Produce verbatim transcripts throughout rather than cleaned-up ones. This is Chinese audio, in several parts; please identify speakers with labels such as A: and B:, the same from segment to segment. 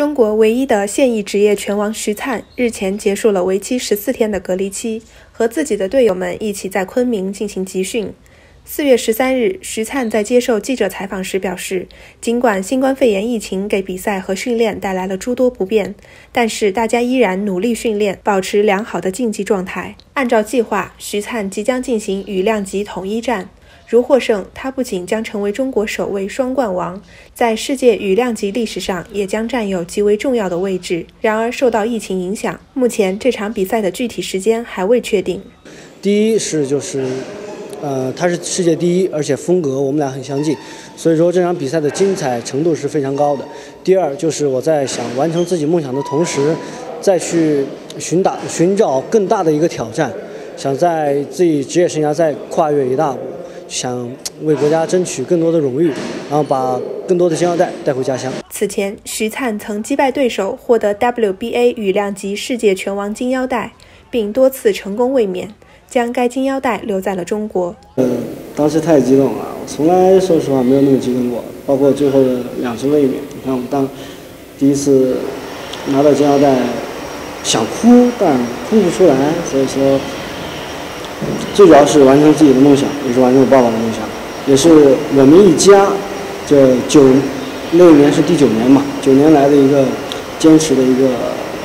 A: 中国唯一的现役职业拳王徐灿日前结束了为期十四天的隔离期，和自己的队友们一起在昆明进行集训。四月十三日，徐灿在接受记者采访时表示，尽管新冠肺炎疫情给比赛和训练带来了诸多不便，但是大家依然努力训练，保持良好的竞技状态。按照计划，徐灿即将进行羽量级统一战。如获胜，他不仅将成为中国首位双冠王，在世界羽量级历史上也将占有极为重要的位置。然而，受到疫情影响，目前这场比赛的具体时间还未确定。
B: 第一是就是，呃，他是世界第一，而且风格我们俩很相近，所以说这场比赛的精彩程度是非常高的。第二就是我在想完成自己梦想的同时，再去寻打寻找更大的一个挑战，想在自己职业生涯再跨越一大步。想为国家争取更多的荣誉，然后把更多的金腰带带回家乡。
A: 此前，徐灿曾击败对手，获得 W B A 羽量级世界拳王金腰带，并多次成功卫冕，将该金腰带留在了中国。
B: 呃，当时太激动了，我从来说实话没有那么激动过，包括最后的两次卫冕。你看，我当第一次拿到金腰带，想哭，但哭不出来，所以说。最主要是完成自己的梦想，也是完成我爸爸的梦想，也是我们一家这九那一年是第九年嘛，九年来的一个坚持的一个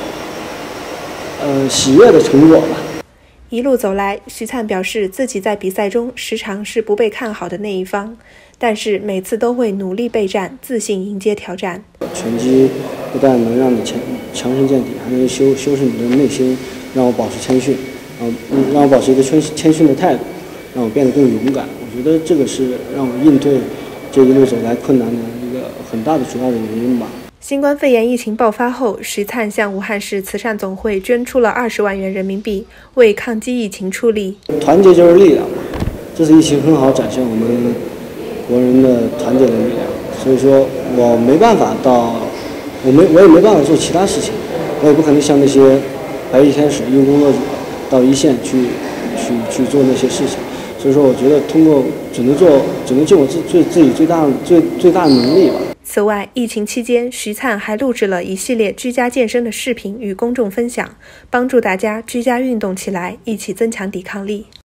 B: 呃喜悦的成果吧。
A: 一路走来，徐灿表示自己在比赛中时常是不被看好的那一方，但是每次都会努力备战，自信迎接挑战。
B: 拳击不但能让你强强身健体，还能修修饰你的内心，让我保持谦逊。嗯，让我保持一个谦谦逊的态度，让我变得更勇敢。我觉得这个是让我应对这一路走来困难的一个很大的主要的原因吧。
A: 新冠肺炎疫情爆发后，徐灿向武汉市慈善总会捐出了二十万元人民币，为抗击疫情出力。
B: 团结就是力量嘛，这次疫情很好展现我们国人的团结的力量。所以说我没办法到，我没我也没办法做其他事情，我也不可能像那些白衣天使、义务工作者。到一线去去去做那些事情，所以说我觉得通过只能做只能尽我自最自己最大最最大的能力吧。
A: 此外，疫情期间，徐灿还录制了一系列居家健身的视频与公众分享，帮助大家居家运动起来，一起增强抵抗力。